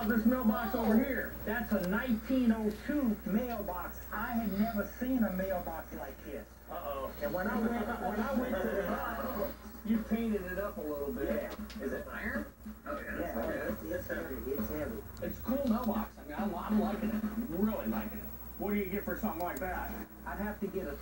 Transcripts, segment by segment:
about this mailbox over here? That's a 1902 mailbox. I had never seen a mailbox like this. Uh-oh. And when I went to the house, You painted it up a little bit. yeah, Is it iron? Oh, yeah. it's heavy. It's heavy. It's a cool mailbox. I mean, I'm liking it. I'm really liking it. What do you get for something like that? I'd have to get $1,000.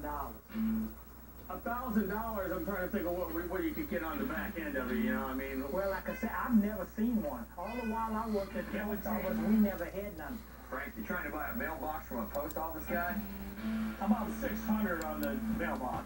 $1,000. I'm trying to think of what you could get on the back end of it. You know, I mean, Well, like I said, I've never seen one. All the while I worked at the post office, we never had none. Frank, you trying to buy a mailbox from a post office guy? about 600 on the mailbox.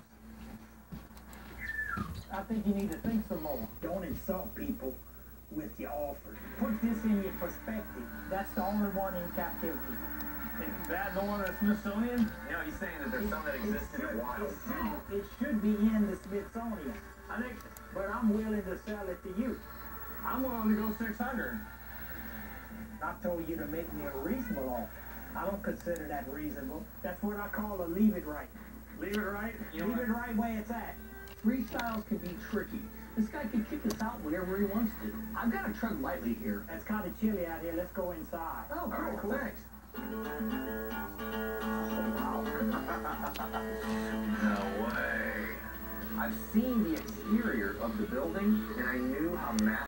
I think you need to think some more. Don't insult people with your offers. Put this in your perspective. That's the only one in captivity. Is that the one at Smithsonian? No, he's saying that there's some that exist in the wild. It should be in the Smithsonian. I think But I'm willing to sell it to you. I'm willing to go 600. I told you to make me a reasonable offer. I don't consider that reasonable. That's what I call a leave it right. Leave it right. You know Leave what? it right where it's at. Freestyles can be tricky. This guy can kick us out whenever he wants to. I've got to tread lightly here. It's kind of chilly out here. Let's go inside. Oh, All right, cool. thanks. No way. I've seen the exterior of the building, and I knew how massive